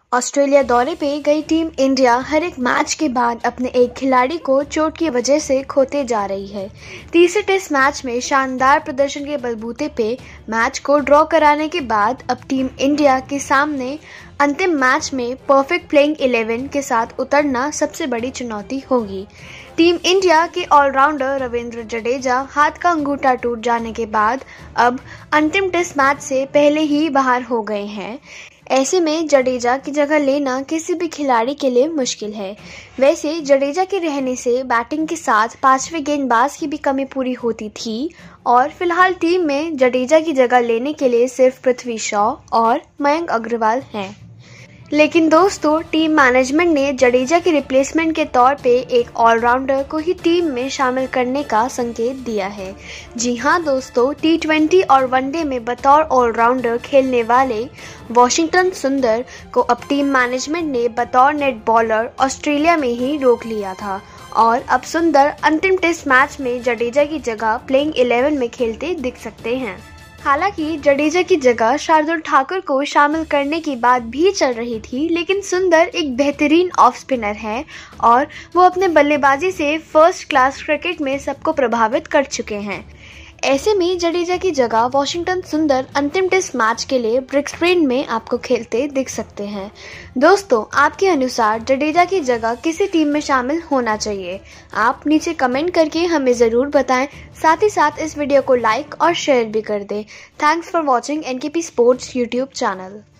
Australia दौरे पे गई टीम इंडिया हर एक मैच के बाद अपने एक खिलाड़ी को चोट की वजह से खोते जा रही है। तीसरे टेस्ट मैच में शानदार प्रदर्शन के बलबूते पे मैच को ड्रॉ कराने के बाद अब टीम इंडिया के सामने अंतिम मैच में परफेक्ट प्लेइंग 11 के साथ उतरना सबसे बड़ी चुनौती होगी। टीम इंडिया के ऑलराउंडर रवींद्र जडेजा हाथ का अंगूठा टूट जाने के बाद अब अंतिम टेस्ट मैच से पहले ही बाहर हो गए हैं। ऐसे में जडेजा की जगह लेना किसी भी खिलाड़ी के लिए मुश्किल है। वैसे जडेजा के रहने से बैटिंग के साथ पांचवें गेंदबाज की भी कमी पूरी होती थी और फिलहाल टीम में जडेजा की जगह लेने के लिए सिर्फ पृथ्वी शॉ और मयंक अग्रवाल हैं। लेकिन दोस्तों, टीम मैनेजमेंट ने जडेजा के रिप्लेसमेंट के तौर पे एक ऑलराउंडर को ही टीम में शामिल करने का संकेत दिया है। जी हां दोस्तों, टी20 और वनडे में बतौर ऑलराउंडर खेलने वाले वॉशिंगटन सुंदर को अब टीम मैनेजमेंट ने बतौर नेट बॉलर ऑस्ट्रेलिया में ही रोक लिया था और अब सुंदर अंतिम टेस्ट मैच में जडेजा की जगह प्लेइंग 11 में खेलते दिख सकते हैं। हालांकि जडेजा की जगह शार्दुल ठाकुर को शामिल करने की बात भी चल रही थी, लेकिन सुंदर एक बेहतरीन ऑफ स्पिनर है और वो अपने बल्लेबाजी से फर्स्ट क्लास क्रिकेट में सबको प्रभावित कर चुके हैं। ऐसे में जडेजा की जगह वॉशिंगटन सुंदर अंतिम टेस्ट मैच के लिए ब्रिस्बेन में आपको खेलते दिख सकते हैं। दोस्तों, आपके अनुसार जडेजा की जगह किसी टीम में शामिल होना चाहिए? आप नीचे कमेंट करके हमें ज़रूर बताएं। साथ ही साथ इस वीडियो को लाइक और शेयर भी कर दें। Thanks for watching NKP sports YouTube channel.